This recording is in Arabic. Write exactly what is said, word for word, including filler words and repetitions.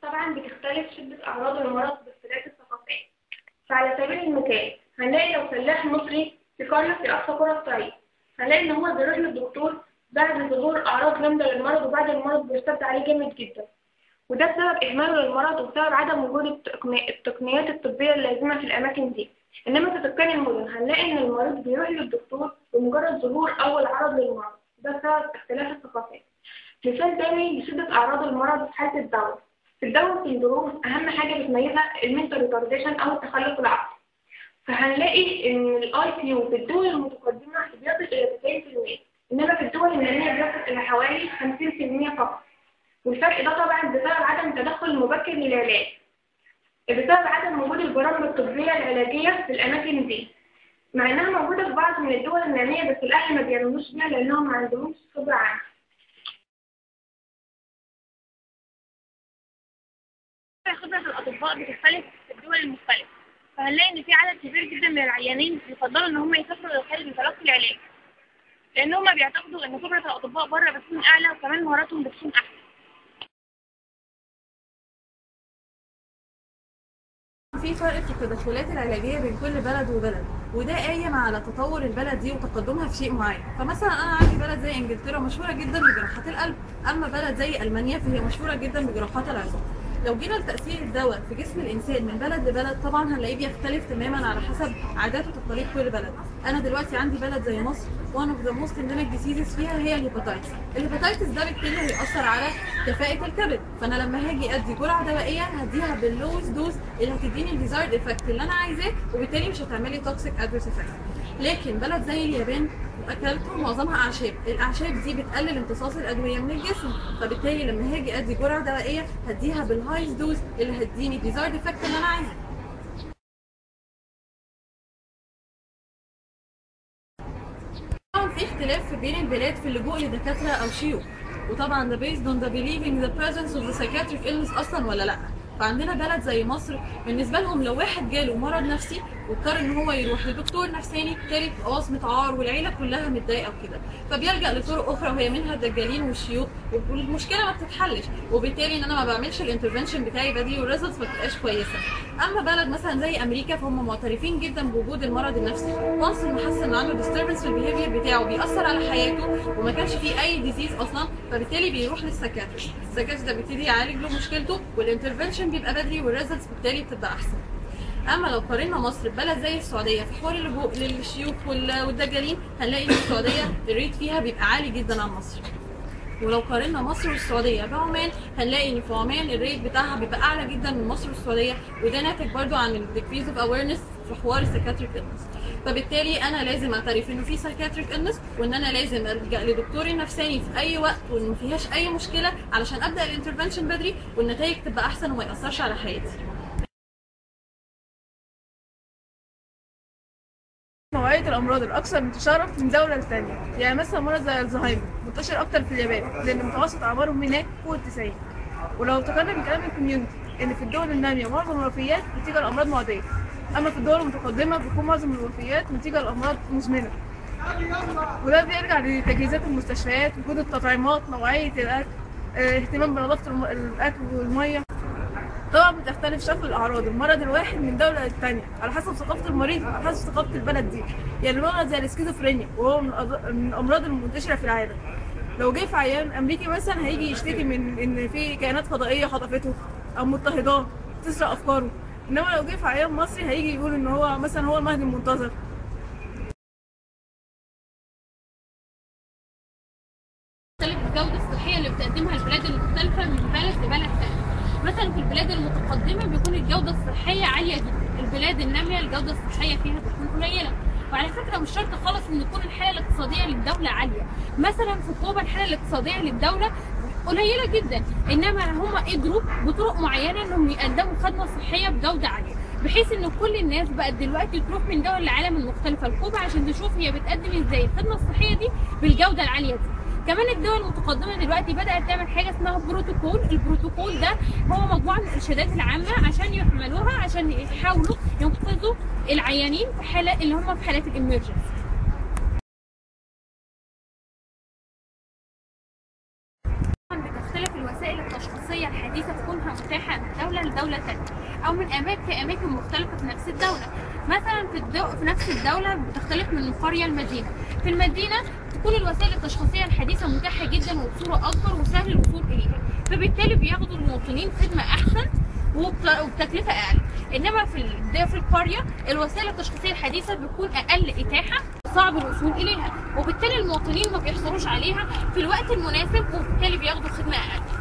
طبعا بتختلف شدة أعراض المرض باختلاف الثقافات. فعلى سبيل المثال هنلاقي لو فلاح مصري في قرية في أقصى قرى الصعيد هنلاقي إن هو بيروح للدكتور بعد ظهور أعراض جامدة للمرض، وبعد المرض بيرتد عليه جامد جدا، وده بسبب إهماله للمرض وبسبب عدم وجود التقني- التقنيات الطبية اللازمة في الأماكن دي. إنما في سكان المدن هنلاقي إن المريض بيروح للدكتور بمجرد ظهور أول عرض للمرض، ده بسبب اختلاف الثقافات. مثال تاني لشدة أعراض المرض في حالة الداون. في الداون سندروم أهم حاجة بتميزها المنتال ريتارديشن أو التخلف العقلي. فهنلاقي إن الآي كيو في الدول المتقدمة بيصل إلى تسعين في المية، إنما في الدول النامية بيصل إلى حوالي خمسين في المية فقط. والفرق ده طبعا بسبب عدم التدخل المبكر للعلاج، بسبب عدم وجود البرامج الطبية العلاجية في الأماكن دي، مع إنها موجودة في بعض من الدول النامية بس الأهل ما بيعملوش بيها لأنهم ما عندهمش خبرة عنها. خبرة الأطباء بتختلف في الدول المختلفة، فهنلاقي إن في عدد كبير جدا من العيانين يفضلوا إن هم يسافروا للخارج لتلقي العلاج، لأن هم بيعتقدوا إن خبرة الأطباء بره بتكون أعلى وكمان مهاراتهم بتكون أحسن. في فرق في التدخلات العلاجيه بين كل بلد وبلد، وده قايم على تطور البلد دي وتقدمها في شيء معين. فمثلا انا عندي بلد زي انجلترا مشهوره جدا بجراحات القلب، اما بلد زي المانيا فهي مشهوره جدا بجراحات العظام. لو جينا لتاثير الدواء في جسم الانسان من بلد لبلد طبعا هنلاقيه بيختلف تماما على حسب عادات وتقاليد كل بلد. انا دلوقتي عندي بلد زي مصر one of the most endemic diseases فيها هي الهيباتايتس. الهيباتايتس ده بالتالي هيأثر على كفاءة الكبد، فانا لما هاجي ادي جرعه دوائيه هديها باللوز دوز اللي هتديني الديزايرد افكت اللي انا عايزاه، وبالتالي مش هتعملي توكسيك ادفيرس افكت. لكن بلد زي اليابان اكلتهم معظمها اعشاب، الاعشاب دي بتقلل امتصاص الادويه من الجسم، فبالتالي لما هاجي ادي جرعه دوائيه هديها بالهايز دوز اللي هتديني الديزايرد افكت اللي انا عايزاه. طبعا في اختلاف بين البلاد في اللجوء لدكاتره او شيوخ، وطبعا ده based on the believing the presence of the psychiatric illness اصلا ولا لا. فعندنا بلد زي مصر بالنسبه لهم لو واحد جاله مرض نفسي واضطر ان هو يروح لدكتور نفساني بالتالي بتبقى وصمه عار والعيله كلها متضايقه وكده، فبيلجا لطرق اخرى وهي منها الدجالين والشيوخ، والمشكله ما بتتحلش، وبالتالي ان انا ما بعملش الانترفنشن بتاعي بدري والريزلتس ما بتبقاش كويسه. اما بلد مثلا زي امريكا فهم معترفين جدا بوجود المرض النفسي، وانس انه حس ان عنده ديستربنس في البيهيفير بتاعه بيأثر على حياته وما كانش فيه اي ديزيز اصلا، فبالتالي بيروح للسكاتريست. السكاتريست ده بيبتدي يعالج له مشكلته والانترفنشن بيبقى بدري والريزلتس بالتالي بتبقى احسن. اما لو قارنا مصر ببلد زي السعوديه في حوار اللجوء للشيوخ والدجالين هنلاقي ان السعوديه الريت فيها بيبقى عالي جدا عن مصر. ولو قارنا مصر والسعوديه بعمان هنلاقي ان في عمان الريت بتاعها بيبقى اعلى جدا من مصر والسعوديه، وده ناتج برضو عن الديكريز اوف اويرنس في حوار السايكاتريك إلنس. فبالتالي انا لازم اعترف انه في سايكاتريك إلنس، وان انا لازم الجا لدكتوري النفساني في اي وقت وان ما فيهاش اي مشكله علشان ابدا الانترفنشن بدري والنتائج تبقى احسن وما ياثرش على حياتي. نوعية الأمراض الأكثر انتشارا من دولة للتانية، يعني مثلا مرض زي الزهايمر منتشر أكتر في اليابان لأن متوسط أعمارهم هناك فوق التسعين. ولو افتكرنا من كلام الكوميونتي إن في الدول النامية معظم الوفيات نتيجة لأمراض معدية، أما في الدول المتقدمة بيكون معظم الوفيات نتيجة لأمراض مزمنة. وده بيرجع لتجهيزات المستشفيات، وجود التطعيمات، نوعية الأكل، اه، اهتمام بنظافة الم- الأكل والمية. طبعا بتختلف شكل الاعراض المرض الواحد من دوله للتانيه على حسب ثقافه المريض وعلى حسب ثقافه البلد دي. يعني مرض زي الاسكيزوفرينيا وهو من الأض- من الامراض المنتشره في العالم، لو جه في عيان امريكي مثلا هيجي يشتكي من ان في كائنات فضائيه خطفته او مضطهداه تسرق افكاره، انما لو جه في عيان مصري هيجي يقول ان هو مثلا هو المهدي المنتظر. تختلف الجودة الصحية اللي بتقدمها البلاد المختلفة من بلد لبلد تاني. مثلا في البلاد المتقدمة بيكون الجودة الصحية عالية جدا، البلاد النامية الجودة الصحية فيها بتكون قليلة. وعلى فكرة مش شرط خالص ان تكون الحالة الاقتصادية للدولة عالية، مثلا في كوبا الحالة الاقتصادية للدولة قليلة جدا، انما هم قدروا بطرق معينة انهم يقدموا خدمة صحية بجودة عالية، بحيث ان كل الناس بقت دلوقتي تروح من دول العالم المختلفة لكوبا عشان تشوف هي بتقدم ازاي الخدمة الصحية دي بالجودة العالية دي. كمان الدول المتقدمه دلوقتي بدات تعمل حاجه اسمها بروتوكول، البروتوكول ده هو مجموعه من الارشادات العامه عشان يعملوها عشان يحاولوا ينقذوا العيانين في حاله اللي هم في حالات الامرجنسي. طبعا بتختلف الوسائل التشخيصيه الحديثه في كونها متاحه دوله ثانيه، او من اماكن في اماكن مختلفه في نفس الدوله. مثلا في الدو... في نفس الدوله بتختلف من قريه لمدينه. في المدينه تكون الوسائل التشخيصيه الحديثه متاحه جدا وبصوره اكبر وسهل الوصول اليها، فبالتالي بياخدوا المواطنين خدمه احسن وبتكلفه اقل. انما في في القريه الوسائل التشخيصيه الحديثه بتكون اقل اتاحه، صعب الوصول اليها، وبالتالي المواطنين ما بيحصلوش عليها في الوقت المناسب، وبالتالي بياخدوا خدمه اقل.